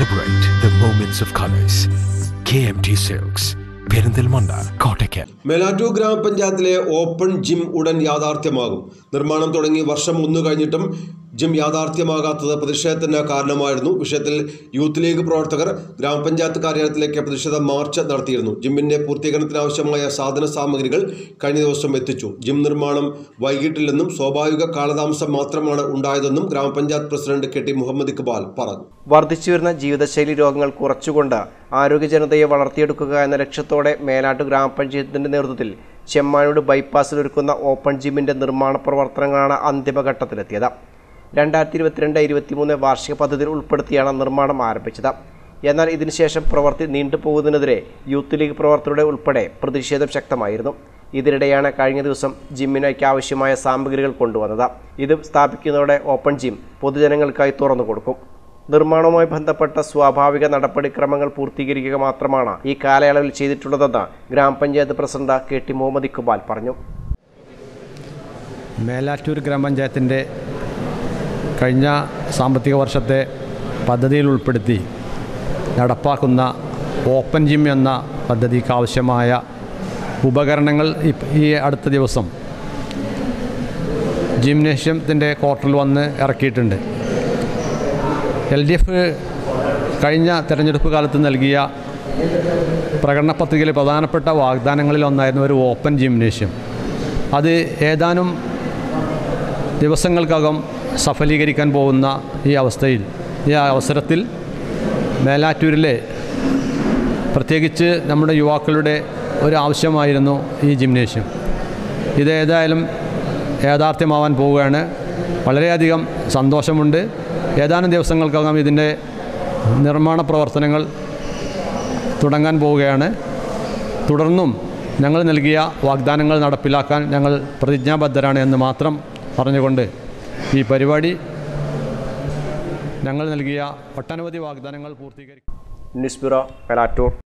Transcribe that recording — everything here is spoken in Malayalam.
Celebrate the moments of colors. KMT Silks, Perinthalmanna, Kottakkal. Melattur ഗ്രാമപഞ്ചായത്തിലെ ഓപ്പൺ ജിം ഉടൻ യാഥാർത്ഥ്യമാകും. നിർമ്മാണം തുടങ്ങി വർഷം 1 കഴിഞ്ഞിട്ടും ജിം യാഥാർത്ഥ്യമാകാത്തത് പ്രതിഷേധത്തിന് കാരണമായിരുന്നു. വിഷയത്തിൽ യൂത്ത് ലീഗ് പ്രവർത്തകർ ഗ്രാമപഞ്ചായത്ത് കാര്യാലയത്തിലേക്ക് പ്രതിഷേധ മാർച്ച് നടത്തിയിരുന്നു. ജിമ്മിന്റെ പൂർത്തീകരണത്തിനാവശ്യമായ സാധന സാമഗ്രികൾ കഴിഞ്ഞ ദിവസം എത്തിച്ചു. ജിം നിർമ്മാണം വൈകിട്ടില്ലെന്നും സ്വാഭാവിക കാലതാമസം മാത്രമാണ് ഉണ്ടായതെന്നും ഗ്രാമപഞ്ചായത്ത് പ്രസിഡന്റ് KT മുഹമ്മദ് ഇക്ബാൽ പറഞ്ഞു. വർദ്ധിച്ചുവരുന്ന ജീവിതശൈലി രോഗങ്ങൾ കുറച്ചുകൊണ്ട് ആരോഗ്യ ജനതയെ വളർത്തിയെടുക്കുക എന്ന ലക്ഷ്യത്തോടെ മേലാറ്റൂർ ഗ്രാമപഞ്ചായത്തിന്റെ നേതൃത്വത്തിൽ ചെമ്മാനൂട് ബൈപ്പാസിൽ ഒരുക്കുന്ന ഓപ്പൺ ജിമ്മിന്റെ നിർമ്മാണ പ്രവർത്തനങ്ങളാണ് അന്തിമഘട്ടത്തിലെത്തിയത്. 2022-23 വാർഷിക പദ്ധതിയിൽ ഉൾപ്പെടുത്തിയാണ് നിർമ്മാണം ആരംഭിച്ചത്. എന്നാൽ ഇതിനുശേഷം പ്രവൃത്തി നീണ്ടുപോകുന്നതിനെതിരെ യൂത്ത് ലീഗ് പ്രവർത്തകരുടെ ഉൾപ്പെടെ പ്രതിഷേധം ശക്തമായിരുന്നു. ഇതിനിടെയാണ് കഴിഞ്ഞ ദിവസം ജിമ്മിനേക്ക് ആവശ്യമായ സാമഗ്രികൾ കൊണ്ടുവന്നത്. ഇത് സ്ഥാപിക്കുന്നതോടെ ഓപ്പൺ ജിം പൊതുജനങ്ങൾക്കായി തുറന്നു കൊടുക്കും. നിർമ്മാണവുമായി ബന്ധപ്പെട്ട സ്വാഭാവിക നടപടിക്രമങ്ങൾ പൂർത്തീകരിക്കുക മാത്രമാണ് ഈ കാലയളവിൽ ചെയ്തിട്ടുള്ളതെന്ന് ഗ്രാമപഞ്ചായത്ത് പ്രസിഡന്റ് KT മുഹമ്മദ് ഇക്ബാൽ പറഞ്ഞു. മേലാറ്റൂർ ഗ്രാമപഞ്ചായത്തിൻ്റെ കഴിഞ്ഞ സാമ്പത്തിക വർഷത്തെ പദ്ധതിയിൽ ഉൾപ്പെടുത്തി നടപ്പാക്കുന്ന ഓപ്പൺ ജിം എന്ന പദ്ധതിക്ക് ആവശ്യമായ ഉപകരണങ്ങൾ ഈ അടുത്ത ദിവസം ജിംനേഷ്യത്തിൻ്റെ ക്വാർട്ടറിൽ വന്ന് ഇറക്കിയിട്ടുണ്ട്. LDF കഴിഞ്ഞ തെരഞ്ഞെടുപ്പ് കാലത്ത് നൽകിയ പ്രകടന പത്രികയിലെ പ്രധാനപ്പെട്ട വാഗ്ദാനങ്ങളിൽ ഒന്നായിരുന്നു ഒരു ഓപ്പൺ ജിംനേഷ്യം. അത് ഏതാനും ദിവസങ്ങൾക്കകം സഫലീകരിക്കാൻ പോകുന്ന ഈ അവസരത്തിൽ മേലാറ്റൂരിലെ പ്രത്യേകിച്ച് നമ്മുടെ യുവാക്കളുടെ ഒരു ആവശ്യമായിരുന്നു ഈ ജിംനേഷ്യം. ഇതേതായാലും യാഥാർത്ഥ്യമാവാൻ പോവുകയാണ്. വളരെയധികം സന്തോഷമുണ്ട്. ഏതാനും ദിവസങ്ങൾക്കകം ഇതിൻ്റെ നിർമ്മാണ പ്രവർത്തനങ്ങൾ തുടങ്ങാൻ പോവുകയാണ്. തുടർന്നും ഞങ്ങൾ നൽകിയ വാഗ്ദാനങ്ങൾ നടപ്പിലാക്കാൻ ഞങ്ങൾ പ്രതിജ്ഞാബദ്ധരാണ് എന്ന് മാത്രം പറഞ്ഞുകൊണ്ട് ഈ പരിപാടി ഞങ്ങൾ നൽകിയ ഒട്ടനവധി വാഗ്ദാനങ്ങൾ പൂർത്തീകരിക്കും. News bureau, Melattur.